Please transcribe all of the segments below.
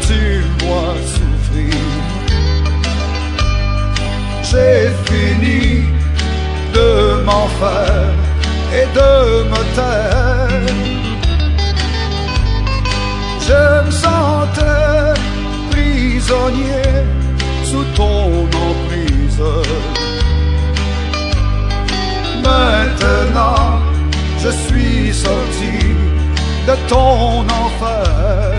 tu vois souffrir. J'ai fini de m'en faire et de me taire. Je me sentais prisonnier sous ton emprise. Maintenant, je suis sorti de ton enfer.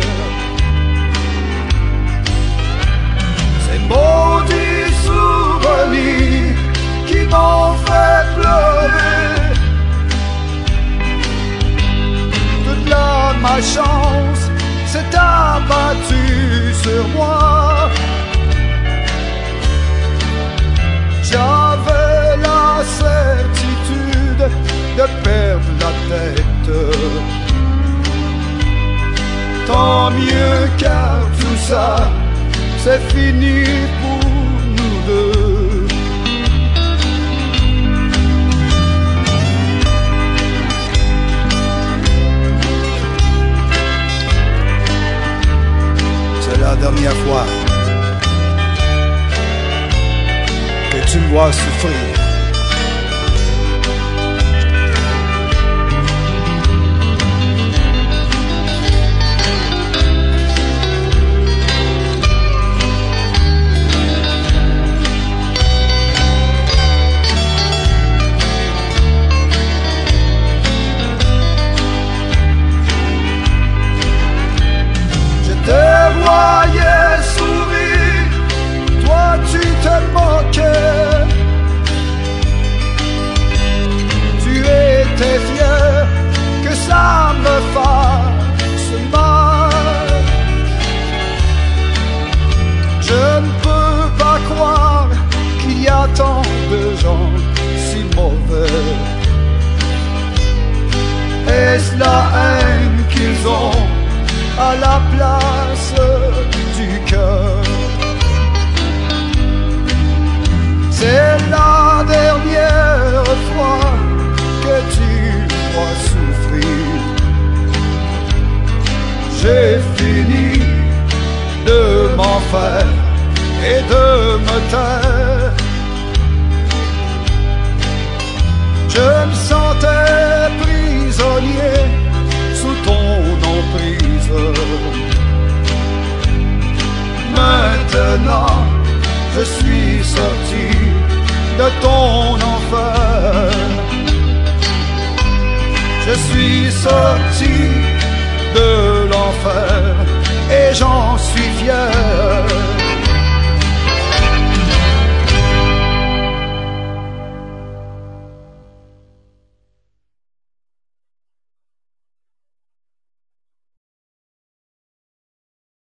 Ces maudits souvenirs qui m'ont fait pleurer, toute la malchance s'est abattue sur moi. J'avais la certitude de perdre la tête. Tant mieux car tout ça, c'est fini pour nous deux. C'est la dernière fois que tu me vois souffrir. Te voyais sourire, toi tu te moquais. Tu étais fier que ça me fasse mal. Je ne peux pas croire qu'il y a tant de gens si mauvais. Est-ce la haine qu'ils ont à la place du cœur? C'est la dernière fois que tu vois souffrir. J'ai fini de m'en faire et de me taire. Je me sentais prisonnier sous ton emprise. Maintenant, je suis sorti de ton enfer. Je suis sorti de l'enfer et j'en suis fier.